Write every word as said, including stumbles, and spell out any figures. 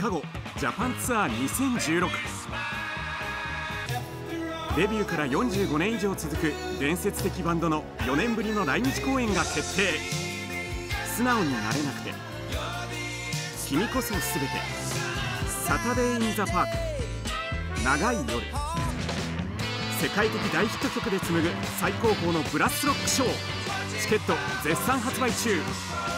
カゴジャパンツアーにせんじゅうろく。デビューからよんじゅうごねん以上続く伝説的バンドのよねんぶりの来日公演が決定。素直になれなくて、君こそすべて、サタデー・イン・ザ・パーク、長い夜、世界的大ヒット曲で紡ぐ最高峰のブラスロックショー。チケット絶賛発売中。